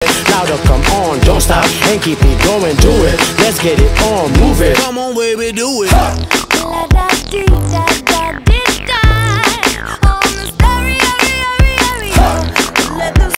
Louder, come on, don't stop and keep it going, do it. Let's get it on, move it. Come on, baby, do it.